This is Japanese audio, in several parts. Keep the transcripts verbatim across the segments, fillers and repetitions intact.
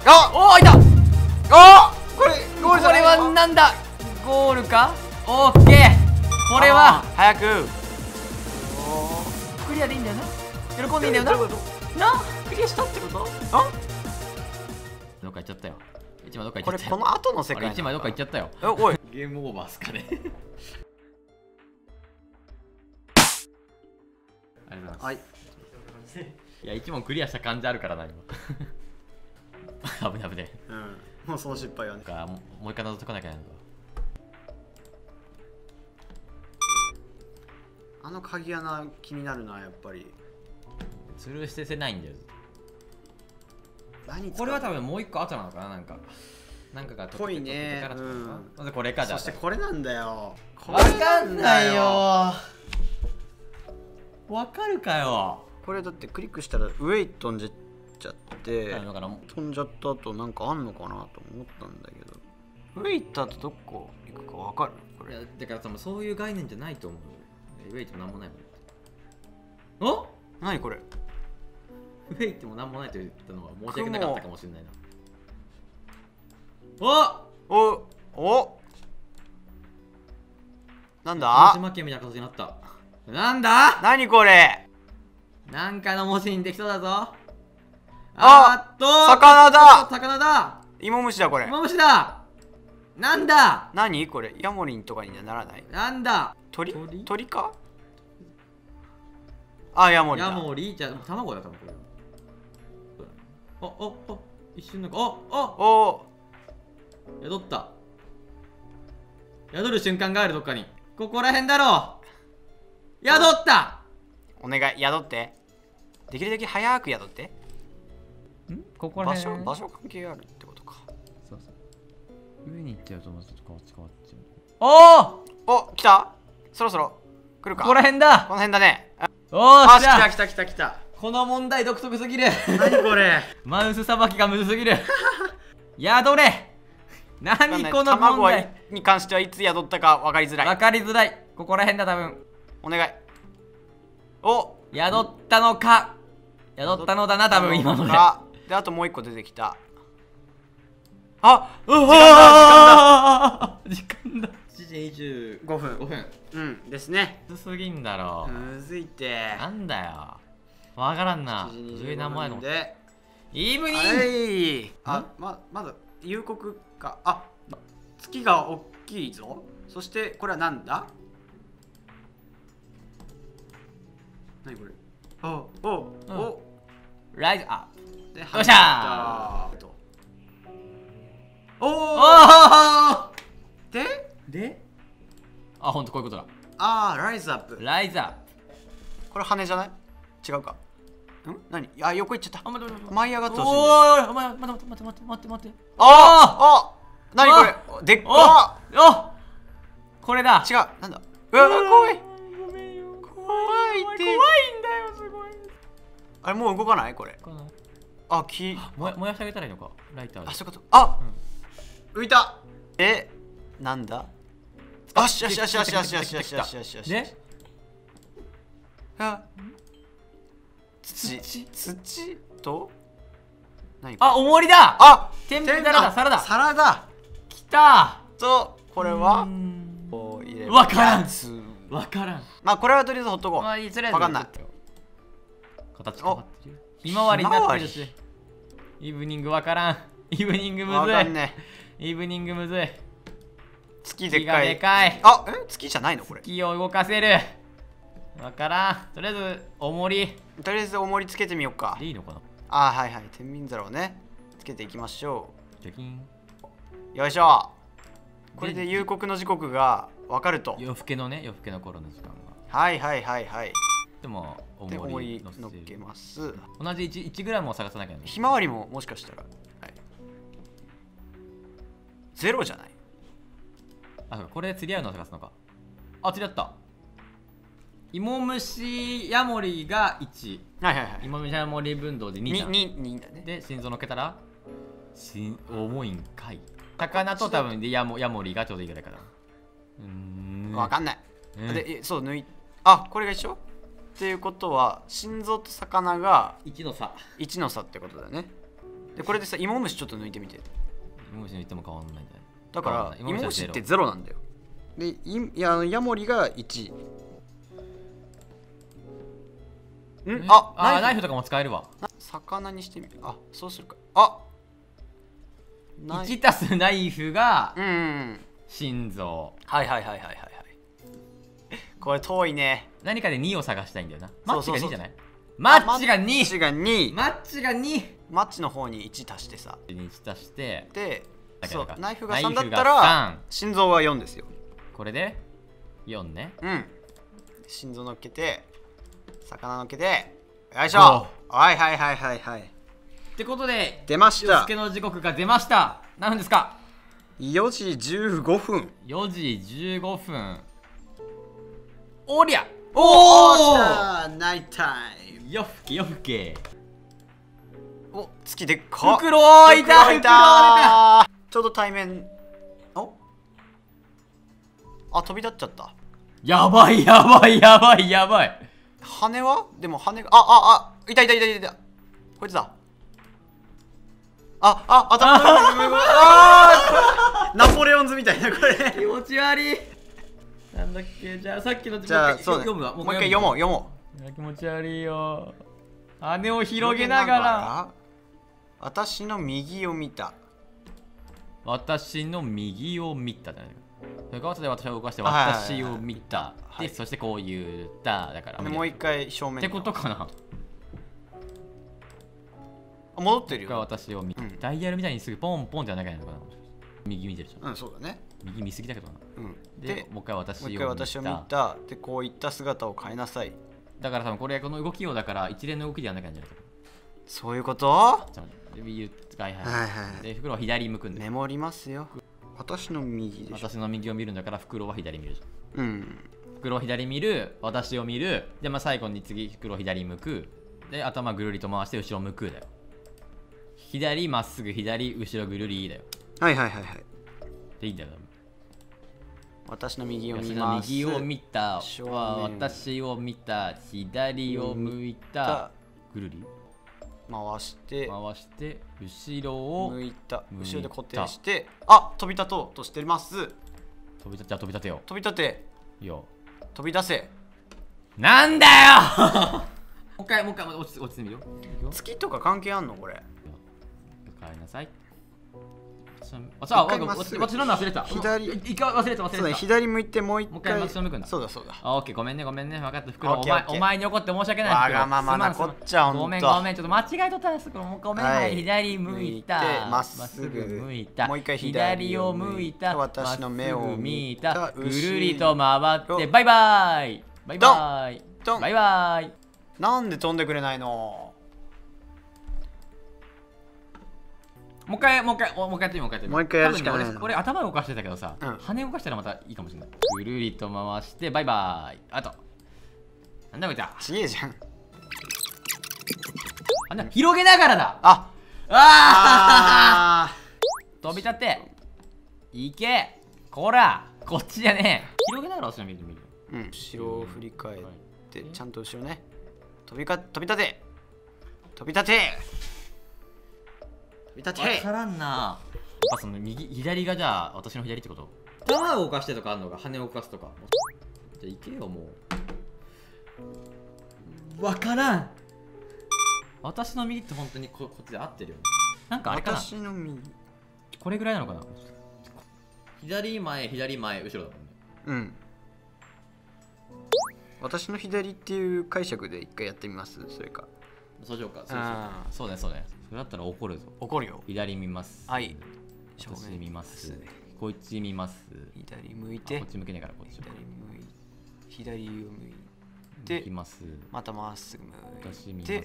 あおお、いた。 あこれゴールじゃないこれはなんだ。ゴールか。オッケー。これは早くクリアでいいんだよな。喜んでいいんだよな。 どういうことなクリアしたってことあどっか行っちゃったよ。一枚どっか行っこれちゃったよ。 この後の世界あれ一枚どっか行っちゃったよ。 えおいゲームオーバーっすかね。ありがとうございます。 はいいや、一問クリアした感じあるからな、今。危ない危ない。 うんもうその失敗はねかもうもう一回覗かなきゃいけないのか。 あの鍵穴気になるなやっぱりスルーしてせないんだよ。 何これは多分もう一個後なのかな、なんか。なんかがぽいね取って取ってからうんまずこれかじゃあ。 そしてこれなんだよわかんないよ。わかるかよ。 これだってクリックしたら上に飛んじゃっちゃってだから飛んじゃった後なんかあんのかなと思ったんだけど上行った後どこ行くかわかるこれいやだから多分そういう概念じゃないと思う。ウェイってもなんもないもん。お何これウェイってもなんもないと言ったのは申し訳なかったかもしれないな。おおおなん広だ島県みたいな形になった。なんだ何これなんかの文字にできそうだぞ。 あーっと魚だ魚だ芋虫だこれ芋虫だ。なんだ何これヤモリンとかにはならないなんだ鳥鳥鳥かあヤモリだヤモリじゃあ卵だ多分これ。あああ一瞬なんかああおお宿った。宿る瞬間があるどっかに。ここら辺だろう。宿ったお願い宿ってできるだけ早く宿ってんここら場辺所場所関係あるってことかそうそう上に行っちゃうとまず変わっちゃう。おおお来たそろそろ来るかここら辺こだ。 の辺だねあおーしゃあ来た来た来た来たこの問題独特すぎる。 何これマウスさばきがむずすぎる。宿れ何この問卵は題に関してはいつ宿ったか分かりづらい分かりづらい。ここら辺だ多分。 お願いお宿ったのか宿ったのだな多分今ので。 かであともう一個出てきたあうわ時間だしちじにじゅうごふんごふんうんですねむずすぎんだろ。 むずいってなんだよわからんな。 しちじにじゅ上うご何もないの。 ふんでイーブニングはいあままだ夕刻かあ月が大きいぞそしてこれはなんだ何これおおうんおライズアッでよっしゃーおおおでであほんとこういうことだ。 あーライズアップライズアップ。 これ羽じゃない違うかん何あ横行っちゃったあ待って待って舞い上がってほしいんだよおーいお前待って待って待って待って待って待って。 ああ何これでっかおこれだ。 違うなんだうわ怖いごめんよ。 怖いって怖いんだよすごい。 あれもう動かないこれこのあ木燃や燃やしてあげたらいいのかライターで。 あそういうことあ浮いたえなんだよしよしよしよしよしよしよしよしよしよしであ土土と何あおもりだ。 あ天ぷらだサラダ皿だきた。 とこれはうーんこう入れわからんやつわからん。 まあこれはとりあえずほっとこうまあいいとりあえずわかんない形変わってるよ。ひまわりになってるし。イブニングわからん。イブニングむわずい。 かんねイブニングむずい。 月でっ月がかいでかい。 あえ月じゃないのこれ月を動かせる。わからん。とりあえず重りとりあえず重りつけてみようかでいいのかな。 あはいはい天秤皿をねつけていきましょジャキン。 うよいしょこれで夕刻の時刻が分かると夜更けのね夜更けの頃の時間が。 はいはいはいはいでもで重重りり乗っけ乗せてる。 ます同じ 1, 1グラムを探さなきゃいけない。 ひまわりももしかしたら、はい、ゼロじゃないあこれで釣り合うのを探すのか。あ釣り合った。芋虫ヤモリがいち。 はいはいはい芋虫ヤモリ分動でにじゃん。 ににだねで心臓のっけたらし重いんかい。魚と多分でヤモヤモリがちょうどいいぐらいかな。うーん分かんない、 うんでえそう抜いあこれが一緒っていうことは心臓と魚がいちの差。 いちの差ってことだねでこれでさ芋虫ちょっと抜いてみて。 芋虫抜いても変わんないんだよ。 だから変わんない芋虫ってゼロなんだよ。でいいやあのヤモリがいち。んえああナイフとかも使えるわ。 魚にしてみる。あそうするか。あいちたすナイフがうん、うん、 心臓。 はいはいはいはいはいはい。これ遠いね。 何かでにを探したいんだよな。マッチがそうそうそうにじゃない？マッチがに。 マッチがに。 マッチがに。 マッチの方にいち足してさ。 いち足してで、そうだナイフがさんだったら心臓はよんですよ。 これでよんね。 うん。心臓乗っけて、魚乗っけて、よいしょ。はいはいはいはいはい。 ってことで出ました。 夜更けの時刻が出ました。何分ですか？ よじじゅうごふん。 よじじゅうごふん。おりゃおーナイタイム。 よふけよふけ。 お月でっか。 袋いた袋いた。 ちょうど対面。おあ飛び立っちゃった。 やばいやばいやばいやばい。 羽はでも羽があああいたいたいたいた。こいつだ。ああ頭の上あナポレオンズみたいなこれ。 気持ち悪い。なんだっけじゃあさっきのじゃあそう読むわ。 もう一回読もう読もう。気持ち悪いよ。羽を広げながら。 私の右を見た。 私の右を見ただね。それから後で私を動かして私を見た。でそしてこう言っただから。 もう一回正面。 ってことかな。 戻ってるよ。 私を見た。ダイヤルみたいにすぐポンポンってやらなきゃいけないのかな。右見てるじゃん。 うんそうだね。 右見すぎだけどな。 うん。 でもう一回私を見た。 もう一回私を見た。でこういった姿を変えなさい。 だから多分これこの動きをだから一連の動きでやらなきゃいけないんじゃないか。 そういうこと？ で右はいはい。で袋を左向くんで。 メモりますよ。私の右でしょ。 私の右を見るんだから袋は左見るじゃん。うん。 袋を左見る、私を見る。でまあ最後に次袋を左向く。で頭ぐるりと回して後ろ向くだよ。左まっすぐ左後ろぐるりだよ。 はいはいはいはい。 でいいんだよ。 私の右を見ます。 右を見た。私を見た。左を向いた。ぐるり回して回して後ろを向いた。後ろで固定して、あ飛び立とうとしてます。 飛び立て、じゃあ飛び立てよ。 飛び立てよ。 飛び出せ。 なんだよもう一回もう一回落ち落ちてみよう。 月とか関係あんのこれ。 帰りなさい。あ、さあ、私の忘れた。 左、 一回忘れた忘れた。 そうだね、左向いてもう一回。 もう一回私の向くんだ。 そうだそうだ。 あ、オッケー、ごめんねごめんね。分かった袋。お前お前に怒って申し訳ない。 わがままなこっちゃほんと。 ごめんごめん、ちょっと間違えとったんです。ごめん、はい、左向いた。 まっすぐ向いた。 もう一回左を向いた。 私の目を見た。 ぐるりと回ってバイバイ。バイバイ。バイバイ。 なんで飛んでくれないの？ もう一回もう一回もう一回やってみもう一回やってみもう一回やるしかない。 俺頭動かしてたけどさ、羽動かしたらまたいいかもしれない。ぐるりと回してバイバイ。あとなんだこいつは。 ちげえじゃん。 あんな広げながらだ。 ああ飛び立っていけ。こらこっちじゃねえ。広げながら押すの見る見る。 うん、後ろを振り返ってちゃんと後ろね。飛びか飛び立て飛び立て飛び立て。 分からんな。やっぱその右左がじゃあ私の左ってこと。頭を動かしてとかあるのか羽を動かすとか。じゃあ行けよもう。分からん。私の右って本当に こ, こっちで合ってるよね。なんかあれかな。 私の右これぐらいなのかな。左前左前後ろだもんね。 うん。私の左っていう解釈で一回やってみます。それかそうしようか。そうそうねそうね。それだったら怒るぞ。 怒るよ。 左見ます。 はい。 私見ます。こっち見ます。 左向いて。 こっち向けないからこっち。 左向い左を向いて。 きます。 またまっすぐ向いて。 私見ます。で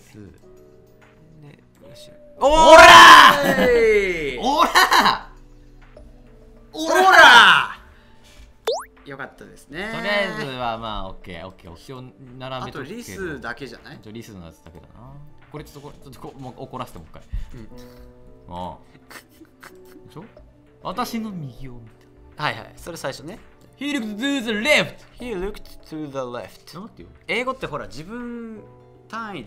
後ろ。 おらー。おらー。 おらよかったですね。 とりあえずはまあオッケーオッケー。星を並べとくけど。 あとリスだけじゃない？ リスのやつだけだな。これちょっとこれちょっとこもう怒らせてもう一回。うん。ああ。でしょ？私の右を見た。はいはい。それ最初ね。 He looked to the left. He looked to the left. なんてよ。 英語ってほら自分単位で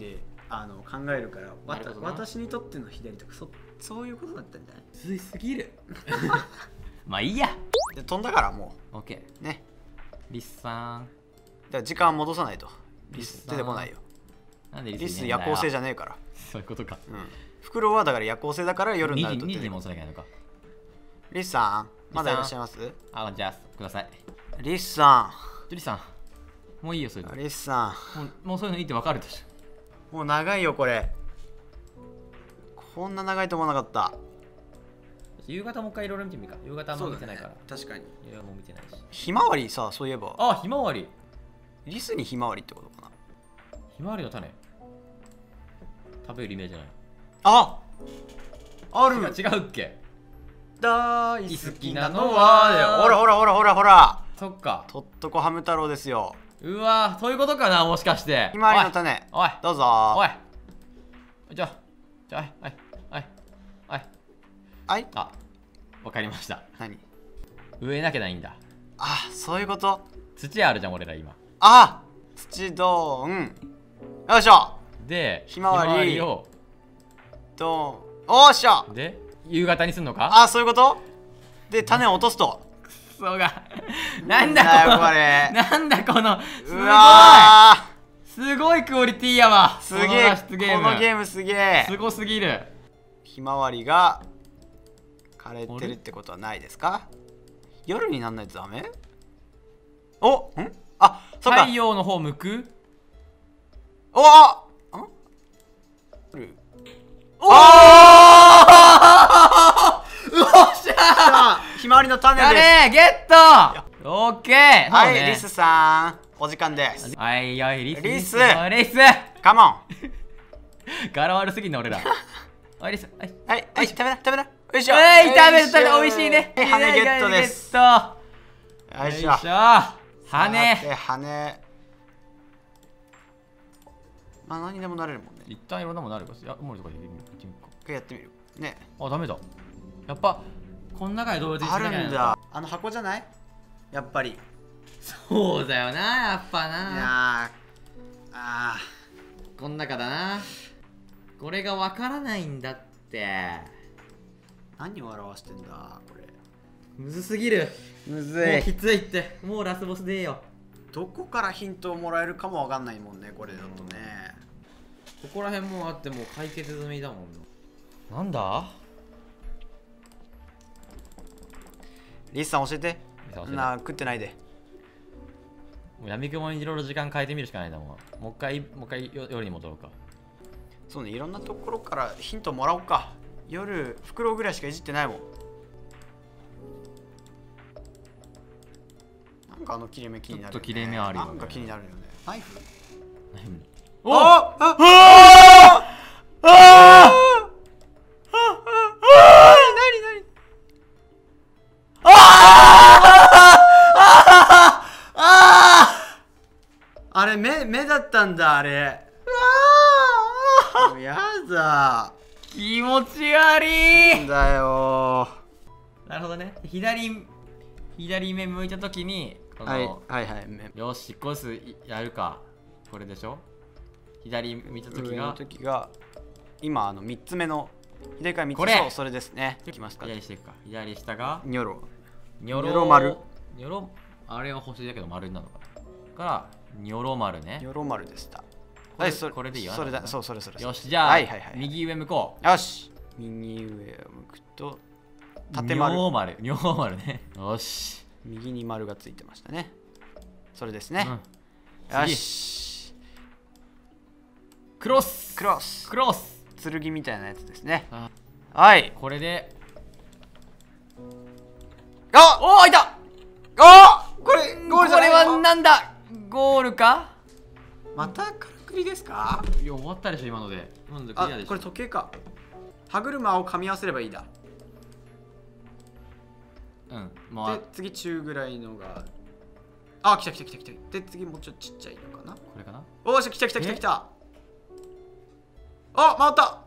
あの考えるから、わたなるほどな私にとっての左とかそそういうことだったんじゃない？ ついすぎるまあいいや。 で飛んだからもオッケうね。 ー。リスさん。 だから時間戻さないとリスリスさん出てこないよ。 なんでリスリスいねえんだよ夜行性じゃねえから。 そういうことか。 うん。フクロウはだから夜行性だから夜になる 2時、2時にと出てくる。 戻さなきゃいけないのか。 リスさんまだいらっしゃいます？ あ、じゃあください。 リスさリスさん、もういいよ、そういうの。 んリスさもうもうそういうのいいって分かるでしょ。 んもう長いよこれ。こんな長いと思わなかった。 夕方もう一回いろいろ見てみるか。夕方あんま見てないから。 確かに。 夕方も見てないし。 ひまわりさ、そういえばあ、ひまわり。 リスにひまわりってことかな。 ひまわりの種。食べるイメージない。 あある。 違う違うっけ。 大好好きなのきなのははほらほらほらほらほらそっか。 とっとこハム太郎ですよ。 うわー、そういうことかな、もしかして。 ひまわりの種おい、 どうぞ。 おい。おい。じゃあ、じゃあ、はい、はい、はい。 はい。 あ、わかりました。 何？ 植えなきゃないんだ。 あ、そういうこと。 土あるじゃん、俺ら今。 あ、土どん。よいしょ。 で、 ひまわりを。 どん。おっしゃ。 で、夕方にすんのか。 あ、そういうこと。で種を落とすと。 そうが。なんだこの。 これ。 なんだこの。すうごい。 わすごいクオリティやわ。 すげえ。ここの脱出ゲームのゲームすげえ。 すごすぎる。 ひまわりが枯れてるってことはないですか？夜になんないとダメ？おんあ、そうか。 太陽の方向く。 おあんおおっしゃーひまわりの種ー。 です。 あれゲット。オッケー。 はい、 そうねリスさんお時間です。 はいはい、リス。 リスリス。 カモン。 柄悪すぎんな俺ら。はい、リス。はい。 はいはい、食べな食べな。よいしょ。 はい、食べるよいしょ食べる。美味しいね。 はい、羽ゲットです。 ゲット。 よいしょ。 よいしょ。羽。 で羽。まあ何でもなれるもんね。 一旦いろんなものあるから。いや、もうとかでやってみるか。 一回やってみる。ね。 あ、ダメだ。やっぱ、この中で動物あるんだ。あの箱じゃない？やっぱり。 そうだよな、やっぱいな。 やーあこん中だな。これがわからないんだって。 ー何を表してんだこれ。 むずすぎる。 むずもうきついって。もうラスボスでええよ。 どこからヒントをもらえるかもわかんないもんね、これだとね。 ここら辺もうあってもう解決済みだもんな。なんだ？ リスさん教えて。 リスさん教えてなあ食ってないで。 もう闇雲にいろいろ時間変えてみるしかないんだもん。もう一回、もう一回よ夜に戻ろうか。 そうね、いろんなところからヒントもらおうか。夜袋ぐらいしかいじってないもん。なんかあの切れ目気になるよね。 ちょっと切れ目あるよねなんか気になるよね。ナイフ？ おああああああ何何あれ目目だったんだあれ。もうやだ。 気持ち悪い。 だよ。 なるほどね。左、左目向いたときに、この、 はいはいはい。目よし、コースやるか。これでしょ。左見たとき上のが、 時が今あのみっつめの左からみっつこれそうそれですね。いきますか。 左していくか。左下が、 ニョロ。 ニョロニョロ丸。 ニョロ、あれは星だけど丸になるのか。から、ニョロ丸ね。 ニョロ丸でした。 これはい、そこれでいいよそれだ、そうそれそれ。 よし、じゃあ、 はいはいはい。 右上向こう。 よし。右上を向くと縦丸。 尿丸、尿丸ね。よし。 右に丸がついてましたね。それですね。 うん、 よし。 クロスクロス。 クロス剣みたいなやつですね。 あはい。 これで、 あおーいたあこれゴールじゃないこれはなんだゴールか。 またからくりですか？ いや、終わったでしょ、今ので。今のでクあリアでしょ。 これ時計か。歯車を噛み合わせればいいだ。 うん、まあ、 で次中ぐらいのがあ来た来た来た来た。で次もうちょっとちっちゃいのかな。 これかな。 おーし来た来た来た来た。あ回った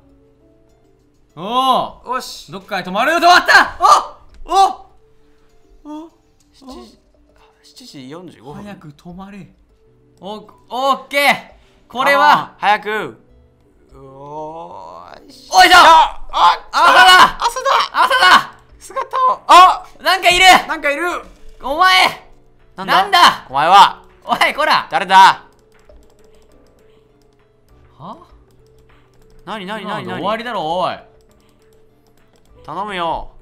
おお、 よしどっかで止まる。止まった。おおおしちじよんじゅうごふん。 早く止まれ。おオッケー。これは早くなんかいる。 お前なんなんだお前はおいこら誰だ。 はなになになになに。 終わりだろおい。 頼むよ。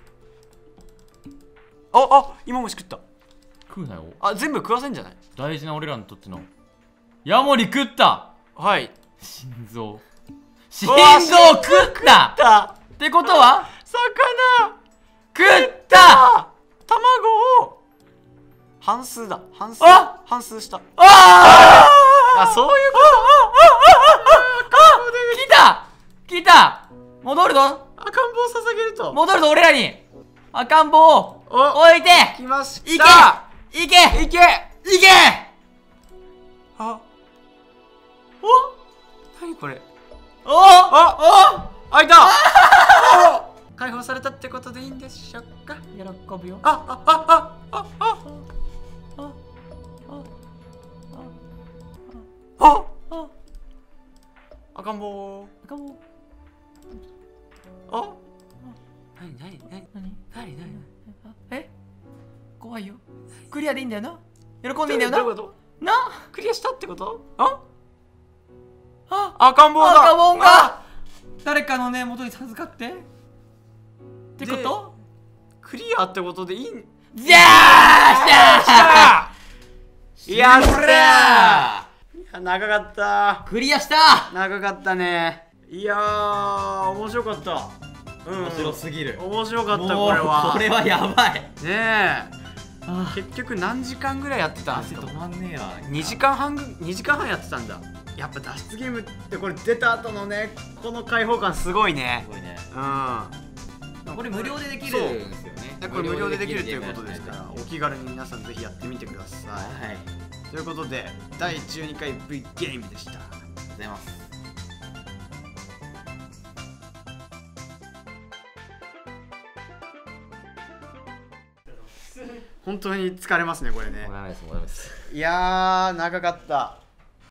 ああ今もし食った。 食うなよ。 あ全部食わせんじゃない。 大事な俺らにとってのヤモリ食った。 はい。 心臓心臓食ったたってことは魚食った卵を半数だ。半数あ半数した。 ああそういうこ来た来た戻るぞ。 と。赤ん坊を捧げると。 戻るぞ俺らに赤ん坊をお置いて来ました。 いけいけいけいけ。 あお何これ。 おあ開いた。お解放されたってことでいいんでしょうか。 喜ぶよ。 ああああああああ赤ん坊。 赤ん坊あなになになに何なになに。 え怖いよ。クリアでいいんだよな。喜んでいいんだよな。 どういうことなクリアしたってこと。ああ赤ん坊だ。 赤ん坊あが誰かのね元に授かってってことクリアってことでいいん。 じゃあしやったー。いほらや長かった。 クリアした長かったね。いやー面白かった。うん面白すぎる。 面白かったもうこれは。 これはやばい。 ねえあ結局何時間ぐらいやってたんですか。 止まんねえわ。 にじかんはんぐにじかんはんやってたんだ。やっぱ脱出ゲームってこれ出た後のねこの開放感すごいね。 すごいね。 うんこれ無料でできるんですよね。 これ無料でできるということですからお気軽に皆さんぜひやってみてください。 はいということでだいじゅうにかい V ゲームでした。 ありがとうございます。 本当に疲れますねこれね。 もうダメですもうダメです。 いやー長かった。